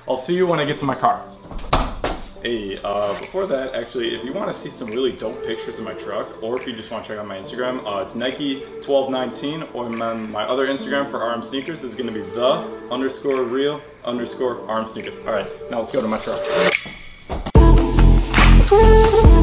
I'll see you when I get to my car. Hey, before that, actually, if you want to see some really dope pictures of my truck, or if you just want to check out my Instagram, it's Nike1219, or my other Instagram for RM Sneakers is going to be the_real_RM Sneakers. Alright, now let's go to my truck.